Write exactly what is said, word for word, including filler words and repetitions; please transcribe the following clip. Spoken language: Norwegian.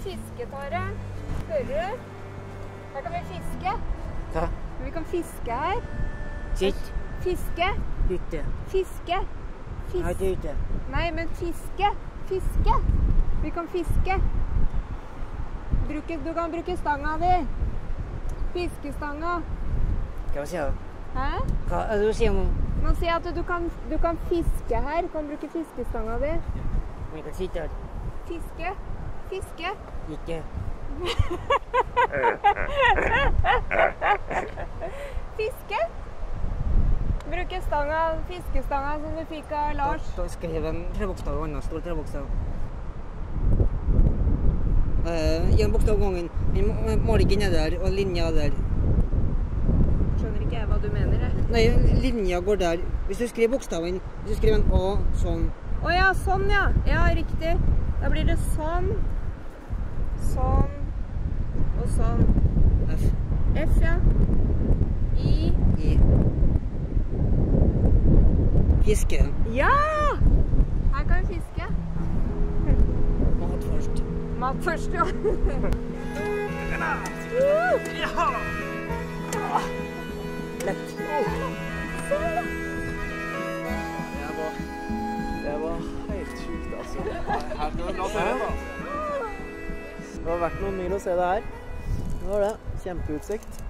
fiske, Tare. Hører du? Her kan vi fiske. Hva? Vi kan fiske her. Sitt. Fiske. Hytte. Fiske. Jeg har Fiske. ikke hytte. Nei, men fiske. Fiske. Vi kan fiske. Bruke, du kan bruke stanga di. Fiskestanga. Hva sier du? Hæ? Hva er det du sier om Nå sier jeg at du kan, du kan fiske her. Kan bruke fiskestanga di. om jeg kan sitte her? Fiske. Fiske. Ikke. Fiske. Bruke stanga, fiskestanga som du fikk av Lars. Da skal jeg en trebokstav og annen stor trebokstav. Uh, en bokstav av gangen. Men målet ned der, og linja der. Skjønner ikke jeg hva du mener, jeg. Nei, linja går der. Hvis du skriver bokstaven, hvis du skriver en A, sånn. Åja, sånn ja. Ja, riktig. Da blir det sånn. Sånn. Og sånn. F. F, ja. I. I. Fiske. Ja! Her kan vi fiske. Mat først. Mat først, ja. Ja! Lett. Det var, det var helt sjukt, altså. Her skal vi la se det, da. Det har vært noen mil å se det her. Det var det. Kjempeutsikt.